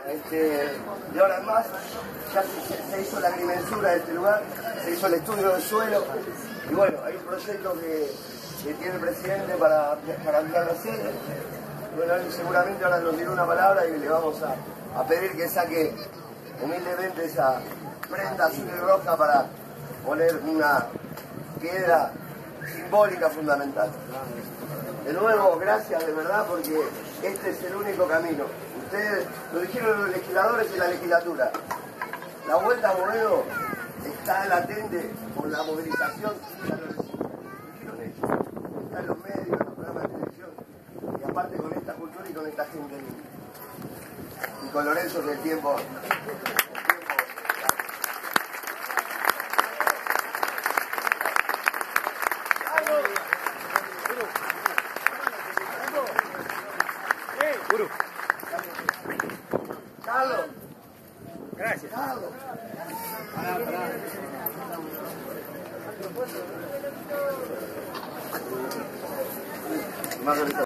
Y ahora más, ya se hizo la agrimensura de este lugar, se hizo el estudio del suelo, y bueno, hay un proyecto que tiene el presidente para ampliar la sede. Bueno, él seguramente ahora nos dirá una palabra y le vamos a pedir que saque humildemente esa prenda azul y roja para poner una piedra simbólica fundamental. De nuevo, gracias de verdad, porque este es el único camino. Ustedes lo dijeron los legisladores y la legislatura. La vuelta a Boedo está latente por la movilización. Lo dijeron ellos. Está en los medios, en los programas de televisión. Y aparte con esta cultura y con esta gente linda. Y con Lorenzo que el tiempo... Carlos. Gracias. Carlos. Más